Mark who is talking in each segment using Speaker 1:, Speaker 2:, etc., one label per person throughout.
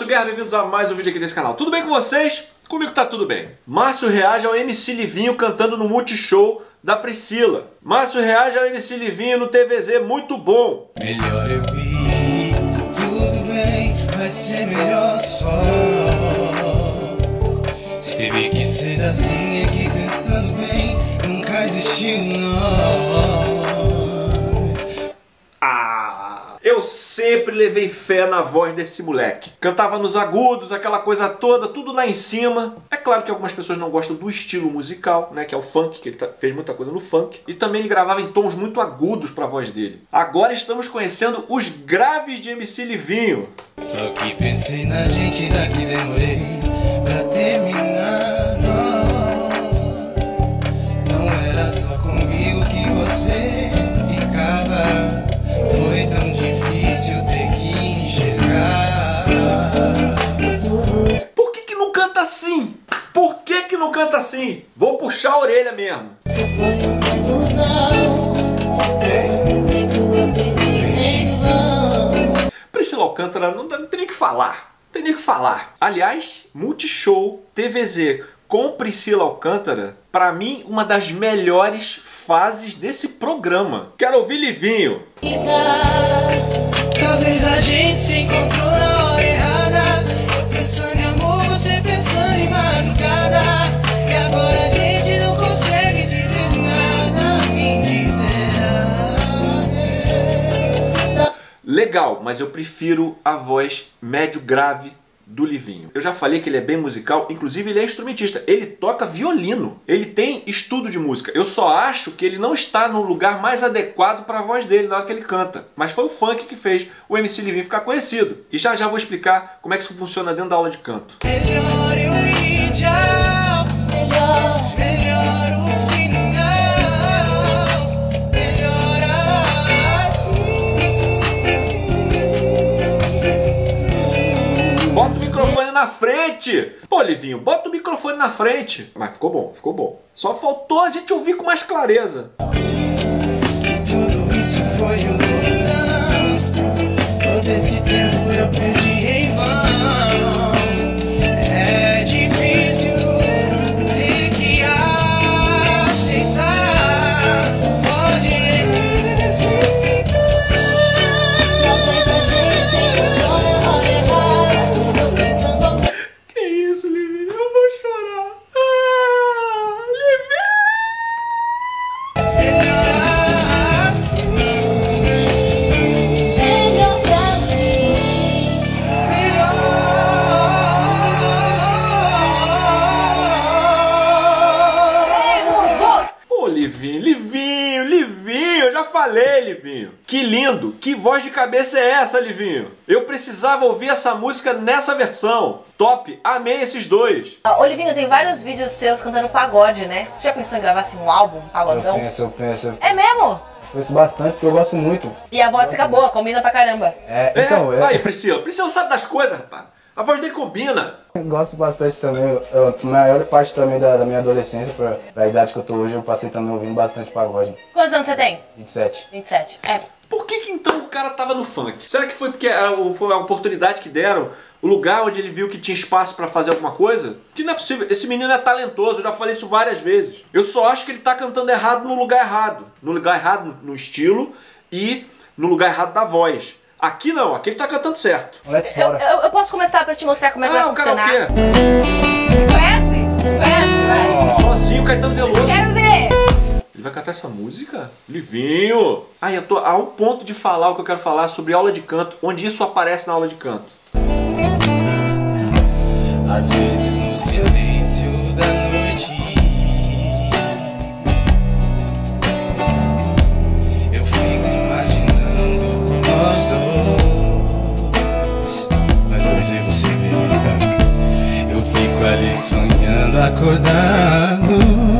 Speaker 1: Márcio Guerra, bem-vindos a mais um vídeo aqui desse canal. Tudo bem com vocês? Comigo tá tudo bem. Márcio reage ao MC Livinho cantando no Multishow da Priscila. Márcio reage ao MC Livinho no TVZ, muito bom.
Speaker 2: Melhor eu ir, tudo bem, vai ser melhor só. Se teve que ser assim, é que pensando bem, nunca existiu nós.
Speaker 1: Eu sempre levei fé na voz desse moleque. Cantava nos agudos, aquela coisa toda, tudo lá em cima. É claro que algumas pessoas não gostam do estilo musical, né, que é o funk, que ele fez muita coisa no funk. E também ele gravava em tons muito agudos para a voz dele. Agora estamos conhecendo os graves de MC Livinho.
Speaker 2: Só que pensei na gente daqui, demorei pra terminar. Não era só comigo que você ficava. Foi tão difícil ter que enxergar.
Speaker 1: Por que não canta assim? Por que não canta assim? Vou puxar a orelha mesmo.
Speaker 3: Isso foi uma ilusão.
Speaker 1: Priscila Alcântara não tem nem o que falar. Não tem nem o que falar. Aliás, Multishow TVZ com Priscila Alcântara, pra mim, uma das melhores fases desse programa. Quero ouvir Livinho.
Speaker 2: Talvez a gente se encontrou na hora errada. Eu pensando em amor, você pensando em madrugada. E agora a gente não consegue dizer nada, me dizer nada.
Speaker 1: Legal, mas eu prefiro a voz médio-grave do Livinho. Eu já falei que ele é bem musical, inclusive ele é instrumentista, ele toca violino, ele tem estudo de música. Eu só acho que ele não está no lugar mais adequado para a voz dele na hora que ele canta. Mas foi o funk que fez o MC Livinho ficar conhecido. E já vou explicar como é que isso funciona dentro da aula de canto.
Speaker 2: Melhor eu ir, tchau. Melhor o final. Melhor assim.
Speaker 1: Bota o microfone na frente! Pô, Livinho, bota o microfone na frente! Mas ficou bom, ficou bom. Só faltou a gente ouvir com mais clareza.
Speaker 2: Tudo isso foi ilusão. Todo esse tempo eu perdi em vão. É difícil ter que aceitar. Pode respeitar.
Speaker 3: Talvez a gente se encontrou na hora errada. Tô pensando.
Speaker 1: Que isso, Livinho? Eu vou chorar. Ah, Livinho!
Speaker 2: Melhor assim.
Speaker 3: Melhor pra mim.
Speaker 1: Pô, Livinho, Livinho, Livinho, eu já falei, Livinho. Que lindo, que voz de cabeça é essa, Livinho? Eu precisava ouvir essa música nessa versão. Top, amei esses dois.
Speaker 4: Ô, Livinho, tem vários vídeos seus cantando pagode, né? Você já pensou em gravar assim um álbum, pagodão?
Speaker 5: Eu penso.
Speaker 4: É mesmo?
Speaker 5: Conheço bastante porque eu gosto muito.
Speaker 4: E a voz fica boa, combina pra caramba.
Speaker 1: Aí, Priscila. Priscila sabe das coisas, rapaz. A voz dele combina.
Speaker 5: Eu gosto bastante também. A maior parte também da minha adolescência, pra idade que eu tô hoje, eu passei também ouvindo bastante pagode.
Speaker 4: Quantos anos você tem?
Speaker 5: 27.
Speaker 4: 27. É.
Speaker 1: Por que então o cara tava no funk? Será que foi porque foi a oportunidade que deram? O lugar onde ele viu que tinha espaço pra fazer alguma coisa? Que não é possível. Esse menino é talentoso, eu já falei isso várias vezes. Eu só acho que ele tá cantando errado no lugar errado. No lugar errado no estilo e no lugar errado da voz. Aqui não, aqui ele tá cantando certo.
Speaker 5: Let's bora.
Speaker 4: Eu posso começar pra te mostrar como é que vai
Speaker 1: o
Speaker 4: funcionar?
Speaker 1: karaokê.
Speaker 4: Conhece? Conhece, vai.
Speaker 1: Sozinho, Caetano Veloso.
Speaker 4: Quero ver!
Speaker 1: Ele vai cantar essa música? Livinho! Ai, eu tô a um ponto de falar o que eu quero falar sobre aula de canto, onde isso aparece na aula de canto.
Speaker 2: Às vezes no silêncio da noite eu fico imaginando nós dois e você bebendo. Eu fico ali sonhando, acordado,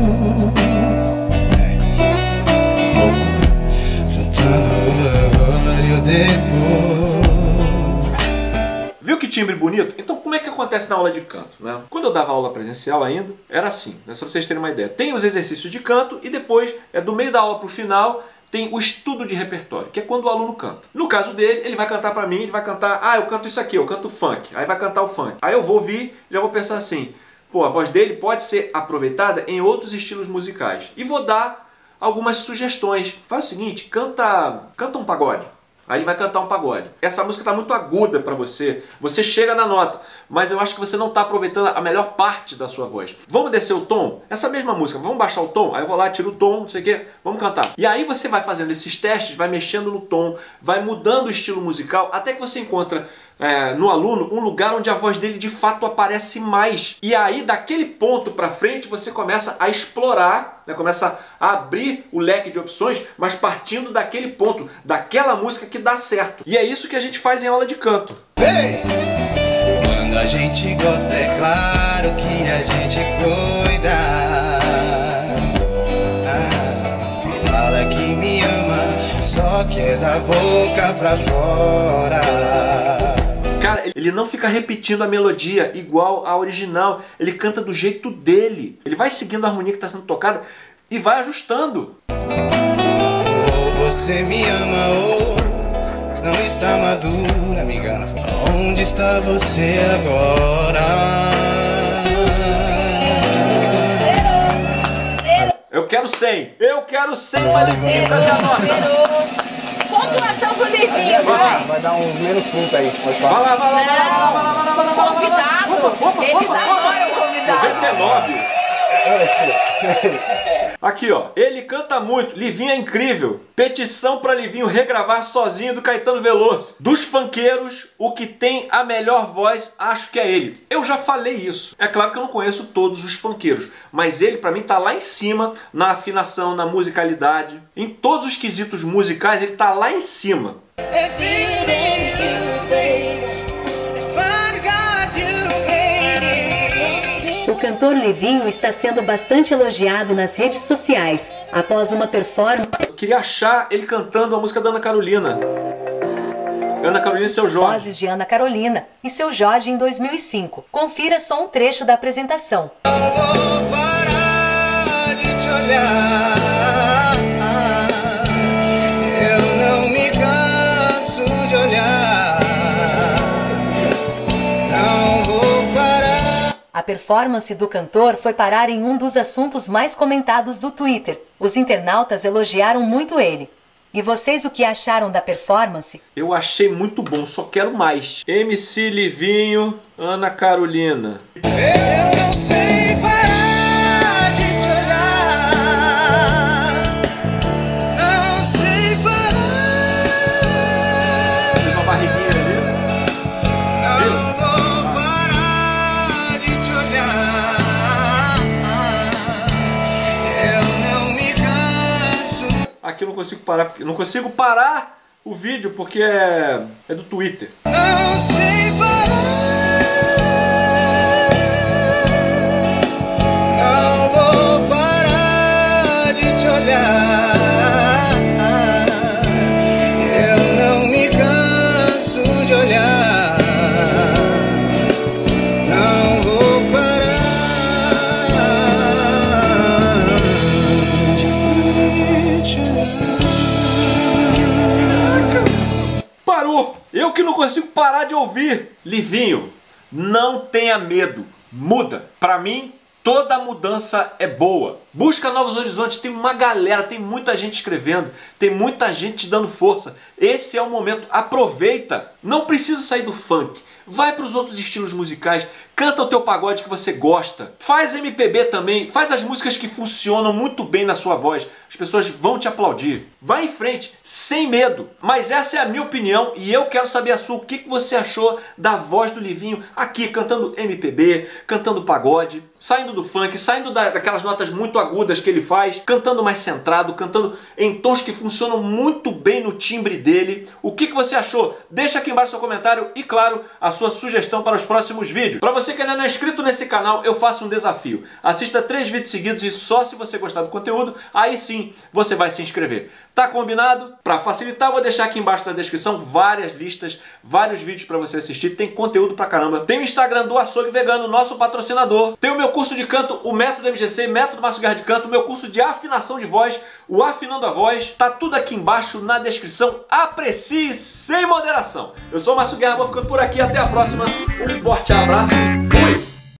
Speaker 2: juntando agora e o depois.
Speaker 1: Viu que timbre bonito? Então como é que acontece na aula de canto, né? Quando eu dava aula presencial ainda, era assim, né? Só pra vocês terem uma ideia. Tem os exercícios de canto e depois, do meio da aula pro final, tem o estudo de repertório, que é quando o aluno canta. No caso dele, ele vai cantar pra mim, ele vai cantar, eu canto isso aqui, eu canto funk. Aí vai cantar o funk. Aí eu vou ouvir, já vou pensar assim, pô, a voz dele pode ser aproveitada em outros estilos musicais. E vou dar algumas sugestões. Faz o seguinte, canta um pagode. Aí ele vai cantar um pagode. Essa música está muito aguda para você. Você chega na nota, mas eu acho que você não está aproveitando a melhor parte da sua voz. Vamos descer o tom? Essa mesma música, vamos baixar o tom? Aí eu vou lá, tiro o tom, não sei o quê, vamos cantar. E aí você vai fazendo esses testes, vai mexendo no tom, vai mudando o estilo musical, até que você encontra no aluno um lugar onde a voz dele de fato aparece mais. E aí daquele ponto para frente você começa a explorar, né, começa a abrir o leque de opções, mas partindo daquele ponto, daquela música que dá certo. E é isso que a gente faz em aula de canto.
Speaker 2: Ei! Quando a gente gosta, é claro que a gente cuida. Fala que me ama, só que é da boca pra fora.
Speaker 1: Cara, ele não fica repetindo a melodia igual a original. Ele canta do jeito dele. Ele vai seguindo a harmonia que está sendo tocada e vai ajustando.
Speaker 2: Ou você me ama ou não está madura, me engana. Onde está você agora?
Speaker 1: Eu quero 100. Eu quero 100 para Livinho. Cadê a nota?
Speaker 6: Pontuação pro Livinho, vai.
Speaker 5: Vai dar uns menos 30 aí. Pode
Speaker 1: Vai
Speaker 5: falar.
Speaker 1: lá, vai lá.
Speaker 6: Convidado. Eles adoram o convidado.
Speaker 1: 99. Aqui, ó. Ele canta muito. Livinho é incrível. Petição para Livinho regravar sozinho do Caetano Veloso. Dos funkeiros, o que tem a melhor voz, acho que é ele. Eu já falei isso. É claro que eu não conheço todos os funkeiros, mas ele, para mim, tá lá em cima na afinação, na musicalidade. Em todos os quesitos musicais, ele tá lá em cima.
Speaker 2: If it ain't you, baby, if I got you, baby.
Speaker 7: O cantor Livinho está sendo bastante elogiado nas redes sociais após uma performance.
Speaker 1: Eu queria achar ele cantando a música da Ana Carolina. Ana Carolina e Seu Jorge.
Speaker 7: Vozes de Ana Carolina e Seu Jorge em 2005. Confira só um trecho da apresentação.
Speaker 2: Não vou parar de te olhar. Eu não me canso de olhar. Não vou parar.
Speaker 7: A performance do cantor foi parar em um dos assuntos mais comentados do Twitter. Os internautas elogiaram muito ele. E vocês, o que acharam da performance?
Speaker 1: Eu achei muito bom, só quero mais. MC Livinho, Ana Carolina.
Speaker 2: Eu não sei parar de te olhar. Não sei parar.
Speaker 1: Fez uma barriguinha ali.
Speaker 2: Não vou parar de te olhar. Eu não me canso.
Speaker 1: Aqui eu não consigo parar, não consigo parar o vídeo porque é do Twitter.
Speaker 2: Não sei parar. Não vou parar de te olhar. Eu não me canso de olhar. Não vou parar de te olhar.
Speaker 1: Parou! Eu que não consigo parar de ouvir. Livinho, não tenha medo. Muda. Pra mim, toda mudança é boa. Busca novos horizontes. Tem uma galera, tem muita gente escrevendo, tem muita gente te dando força. Esse é o momento. Aproveita. Não precisa sair do funk. Vai para os outros estilos musicais, canta o teu pagode que você gosta, faz MPB também, faz as músicas que funcionam muito bem na sua voz, as pessoas vão te aplaudir. Vai em frente, sem medo. Mas essa é a minha opinião e eu quero saber a sua. O que você achou da voz do Livinho aqui, cantando MPB, cantando pagode, saindo do funk, saindo daquelas notas muito agudas que ele faz, cantando mais centrado, cantando em tons que funcionam muito bem no timbre dele. O que você achou? Deixa aqui embaixo seu comentário e, claro, a sua sugestão para os próximos vídeos. Para você que ainda não é inscrito nesse canal, eu faço um desafio. Assista 3 vídeos seguidos e só se você gostar do conteúdo, aí sim você vai se inscrever. Tá combinado? Para facilitar, eu vou deixar aqui embaixo na descrição várias listas, vários vídeos para você assistir. Tem conteúdo pra caramba. Tem o Instagram do Açougue Vegano, nosso patrocinador. Tem o meu curso de canto, o Método MGC, Método Márcio Guerra de Canto, meu curso de afinação de voz, o Afinando a Voz, tá tudo aqui embaixo na descrição. Aprecie sem moderação. Eu sou o Márcio Guerra, vou ficando por aqui, até a próxima. Um forte abraço, fui!